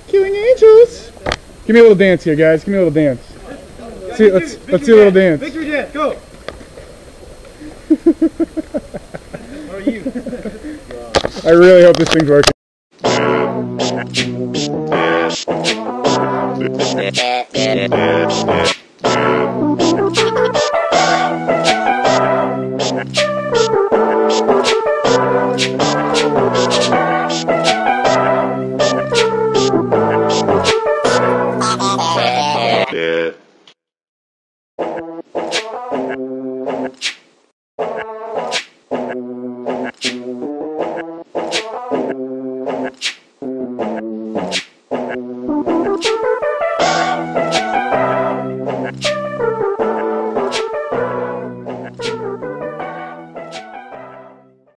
Killing angels. Give me a little dance here, guys. Give me a little dance. Let's see a little dance. Victory dance, go. How are you? I really hope this thing's working.